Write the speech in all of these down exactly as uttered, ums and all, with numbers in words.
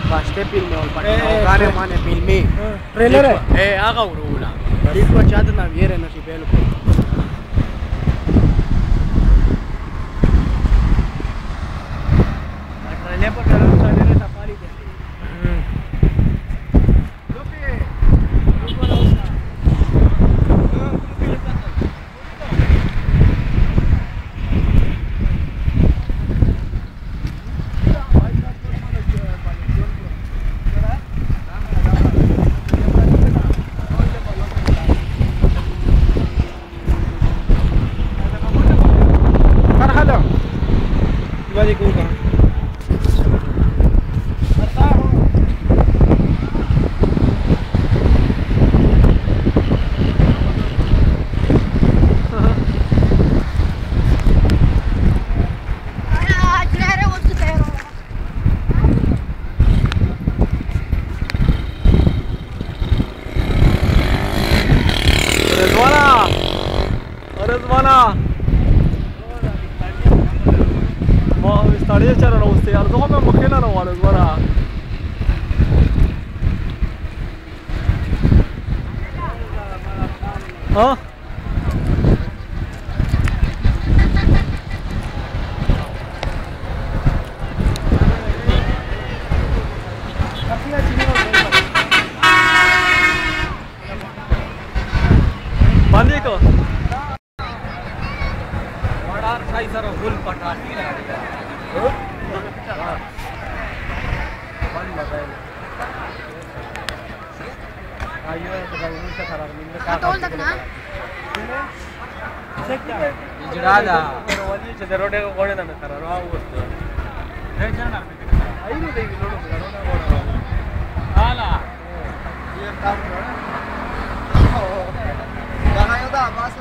Paste filme ol patna gane mane filmi trailer hai eh aga urula dikko chad na viere na si pelo trailer पर डर सारे ने safari दे Estaría echar a la usted, a los dos me imaginan o a los para. ¿Ah? Bandi ko. Bada sai sara full patati na. Tol tak na? Ijrada. Pero wali che road ko kone na kara ro agosto. Hey jana. Ai no devi nodo road ko. Hala. Ye tam ro. Gahayo da bas.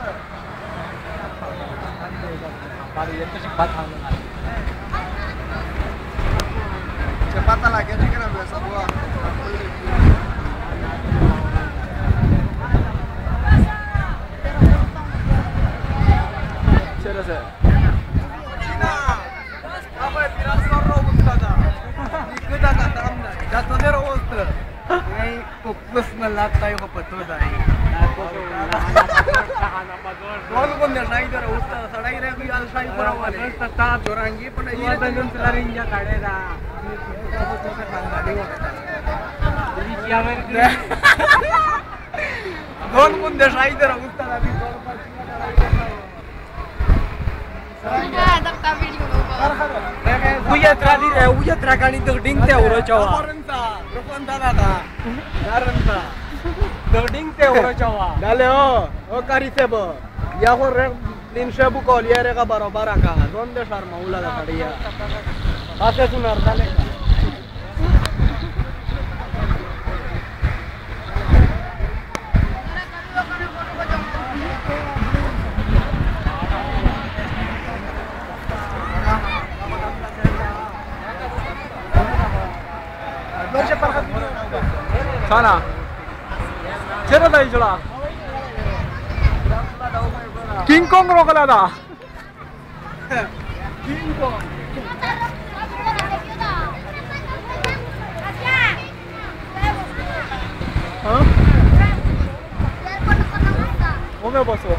Pari yento se patha na. Cepat lagi ni kena biasa buat. Cera se. Apa tiras orang robusta dah. Kita tak tahu dah. Jatuh dia robusta. Ini fokus melatih yang betul dah. Kalau pun dia naik dia robusta, sadai dia biar saya berawal. Tetap jorangi pun dia dengan selarinja kade dah. Don pun dia naik dia robusta lagi. Uya tradi re, uya trakani to ding te uro chawa. Karanta, rupanta nada. Karanta. To ding te uro chawa. Dale o, o kari sebo. Ya ho re din sebu ko liere ka barobar ka. Donde sharma ula la kadiya. Ase sunar dale. Sana. Cera dah ijla. King Kong rokala dah. King Kong. Hah? Oh me pasó.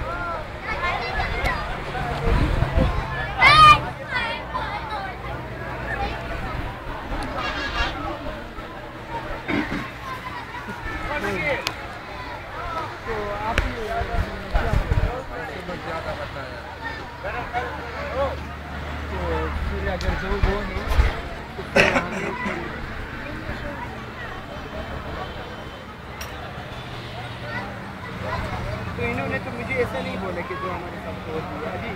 तो इन्होंने तो मुझे ऐसा नहीं बोला कि जो हमारे साथ हो दिया जी।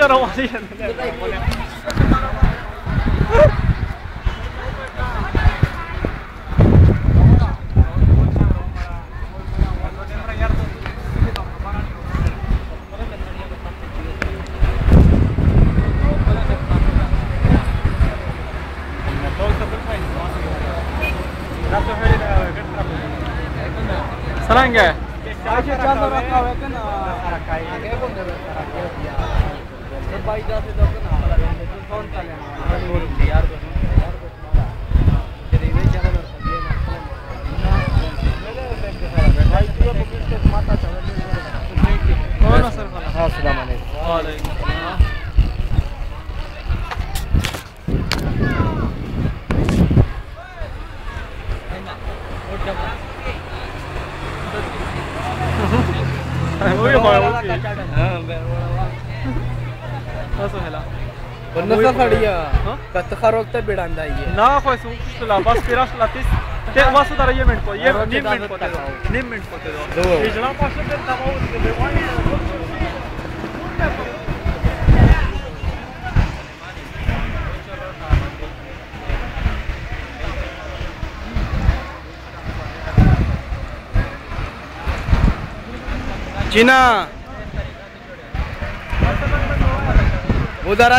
c'era quasi. Saranghe. आगे चांद रखा हुआ है ना आगे कौन दे रहा है तो भाई जा से तो ना कौन सा लेना यार को यार को तेरे ये चैनल पर ये ना मेरे भाई तू पकड़ के माता चल कौन असर वाला? हां अस्सलाम वालेकुम वालेकुम सलाम। والنص خليا كتخرجت بيراندا ये ना कोई सुला बस तेरा लातिस ते बस उधर ये मिनट को ये नीम मिनट को नीम मिनट को दो इजना पास पे दबाओ देवानी चीना उधर